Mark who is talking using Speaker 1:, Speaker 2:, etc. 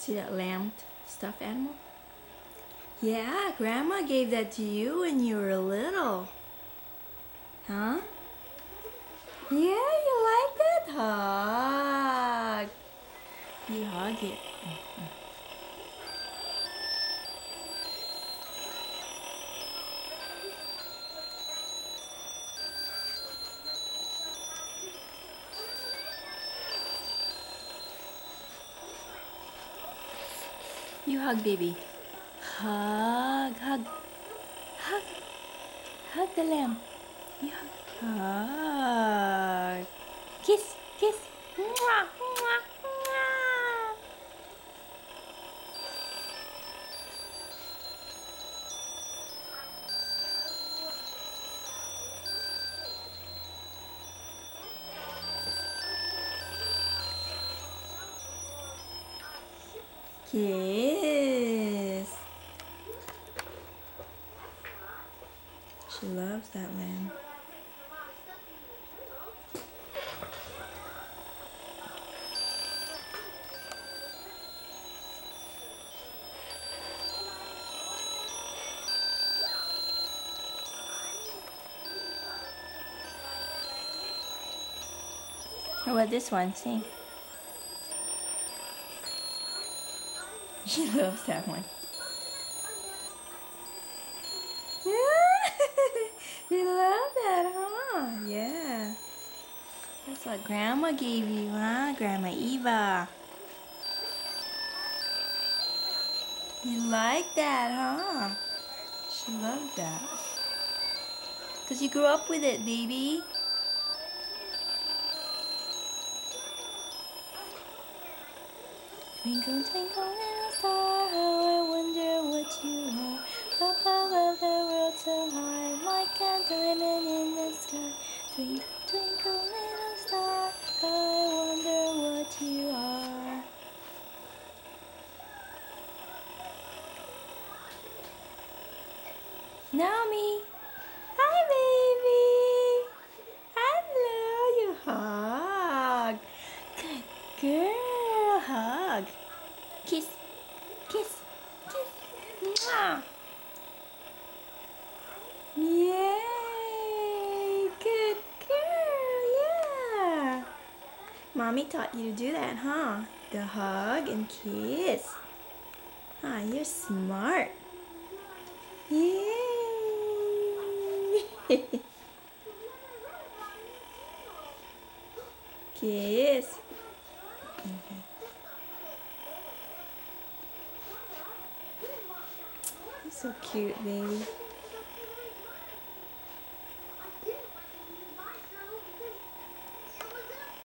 Speaker 1: See that lamb stuffed animal? Yeah, Grandma gave that to you when you were little. Huh? Yeah, you like that? Hug. You hug it. You hug, baby. Hug, hug, hug, hug the lamb. You hug. Hug. Kiss, kiss. Mwah, mwah, mwah. Kiss. She loves that lamb. How about this one? Sing. She loves that one. You love that, huh? Yeah. That's what Grandma gave you, huh? Grandma Eva. You like that, huh? She loved that. 'Cause you grew up with it, baby. Twinkle, twinkle, little star, how I wonder what you are. Up above the world so high, like a diamond in the sky. Twinkle, twinkle, little star, how I wonder what you are. Naomi, hi baby. Hello, you hug. Good girl, hug. Kiss, kiss, kiss. Mwah. Yay, good girl, yeah. Mommy taught you to do that, huh? The hug and kiss. Ah, you're smart. Yay. Kiss. Okay. You're so cute, baby.